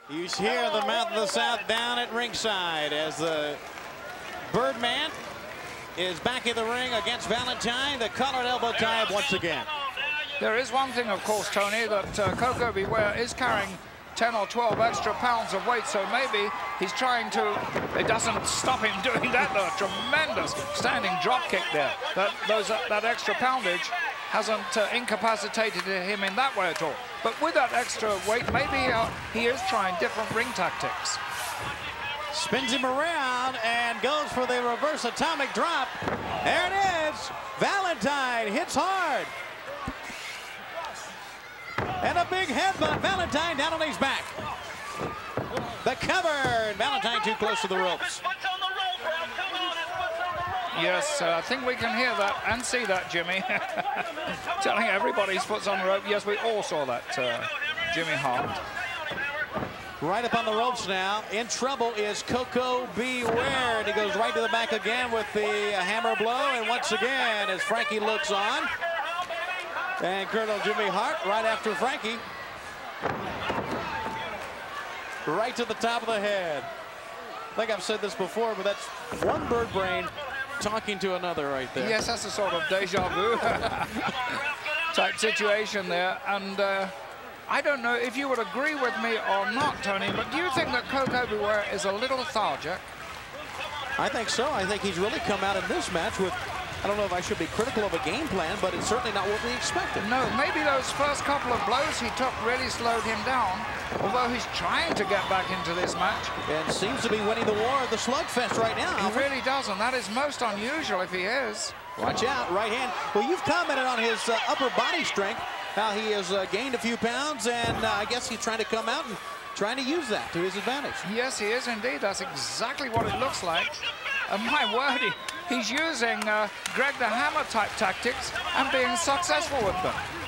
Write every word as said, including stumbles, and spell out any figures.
You hear the Mouth of the South down at ringside as the Birdman is back in the ring against Valentine. The collared elbow tie up once again. There is one thing, of course, Tony, that uh, Koko B. Ware is carrying ten or twelve extra pounds of weight, so maybe he's trying to, it doesn't stop him doing that, though. Tremendous standing drop kick there. That, those, uh, that extra poundage hasn't uh, incapacitated him in that way at all. But with that extra weight, maybe uh, he is trying different ring tactics. Spins him around and goes for the reverse atomic drop. There it is. Valentine hits hard. And a big headbutt. Valentine down on his back. The cover. Valentine too close to the ropes. Yes, uh, I think we can hear that and see that, Jimmy. Telling everybody his foot's on the rope. Yes, we all saw that, uh, Jimmy Hart. Right up on the ropes now. In trouble is Koko B. Ware. And he goes right to the back again with the uh, hammer blow. And once again, as Frankie looks on. And Colonel Jimmy Hart right after Frankie. Right to the top of the head. I think I've said this before, but that's one bird brain talking to another right there. Yes, that's a sort of deja vu type situation there. And uh, I don't know if you would agree with me or not, Tony, but do you think that Koko B. Ware is a little lethargic? I think so. I think he's really come out in this match with, I don't know if I should be critical of a game plan, but it's certainly not what we expected. No, maybe those first couple of blows he took really slowed him down, although he's trying to get back into this match. And seems to be winning the war of the slugfest right now. He really does, and that is most unusual if he is. Watch out, right hand. Well, you've commented on his uh, upper body strength, how he has uh, gained a few pounds, and uh, I guess he's trying to come out and trying to use that to his advantage. Yes, he is indeed. That's exactly what it looks like. And my word, he, he's using uh, Greg the Hammer type tactics and being successful with them.